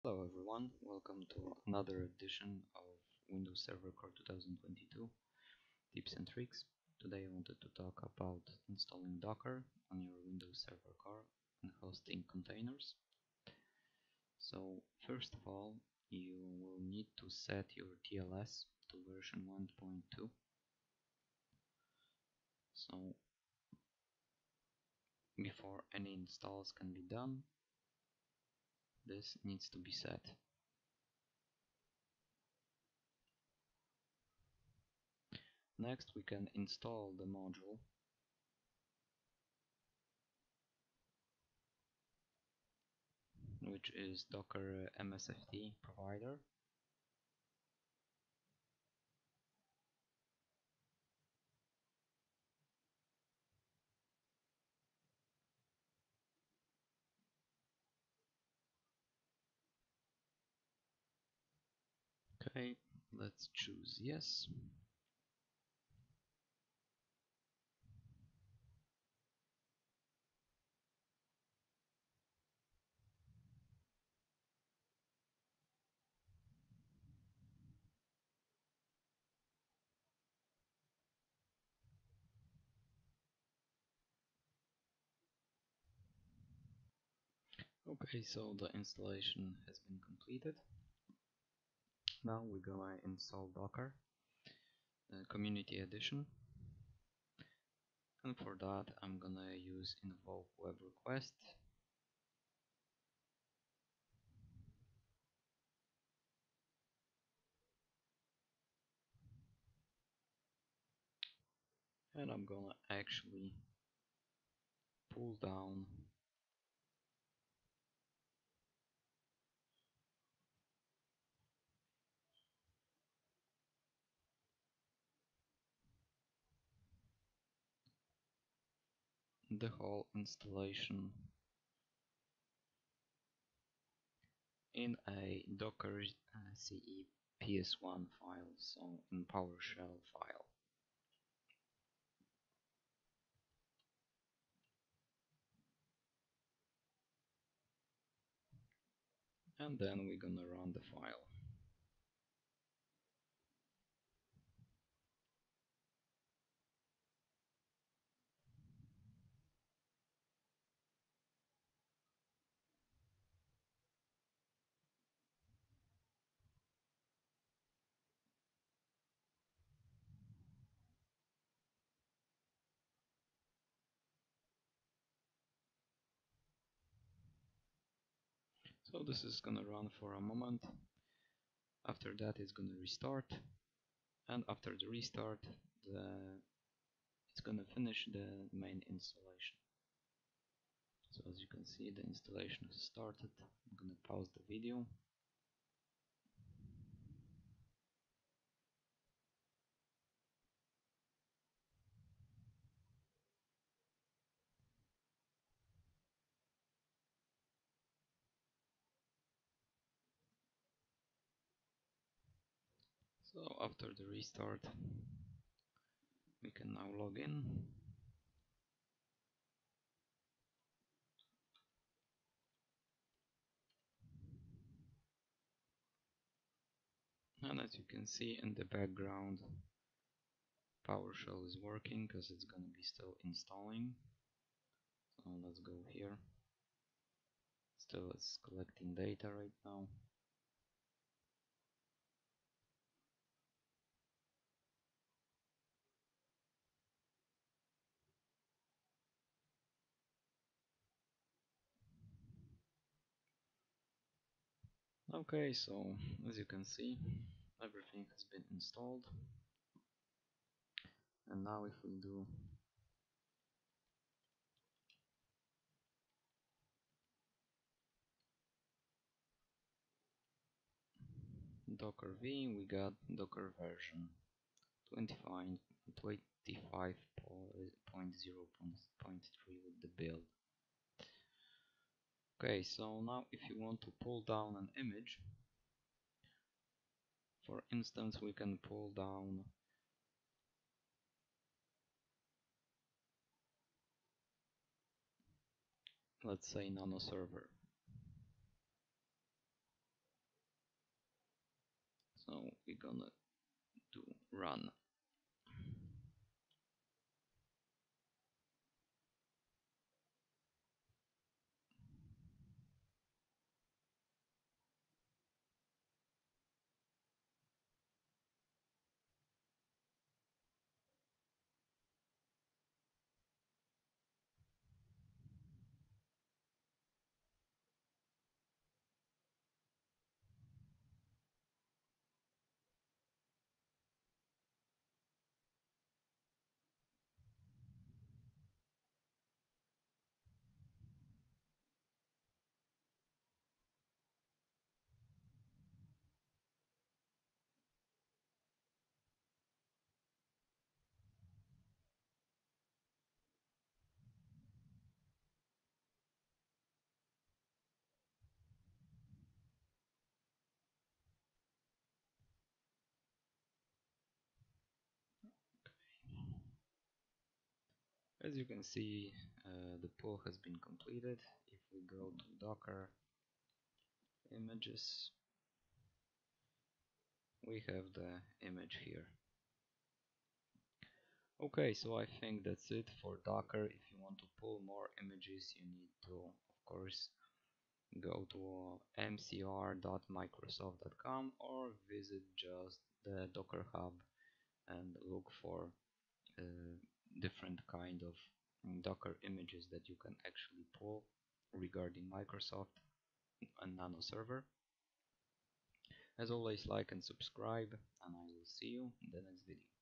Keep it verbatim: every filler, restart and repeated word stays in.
Hello everyone, welcome to another edition of Windows Server Core twenty twenty-two Tips and Tricks. Today I wanted to talk about installing Docker on your Windows Server Core and hosting containers. So first of all, you will need to set your T L S to version one point two. So before any installs can be done, this needs to be set. Next we can install the module, which is Docker M S F T provider. Okay, let's choose yes. Okay, so the installation has been completed. Now we're gonna install Docker, uh, Community Edition. And for that I'm gonna use invoke web request. And I'm gonna actually pull down the whole installation in a Docker uh, C E P S one file, so in PowerShell file. And then we're gonna run the file. So this is gonna run for a moment. After that it's gonna restart, and after the restart the it's gonna finish the main installation. So as you can see, the installation has started. I'm gonna pause the video. So after the restart we can now log in. And as you can see in the background, PowerShell is working because it's gonna be still installing. So let's go here. Still it's collecting data right now. Okay, so as you can see, everything has been installed. And now if we do Docker V, we got Docker version twenty-five point zero point three with the build. Okay, so now if you want to pull down an image, for instance, we can pull down let's say nano server. So we're gonna do run. As you can see, uh, the pull has been completed. If we go to Docker images, we have the image here. Okay, so I think that's it for Docker. If you want to pull more images, you need to, of course, go to m c r dot microsoft dot com or visit just the Docker Hub and look for uh, different kind of Docker images that you can actually pull regarding Microsoft and Nano Server. As always, like and subscribe, and I will see you in the next video.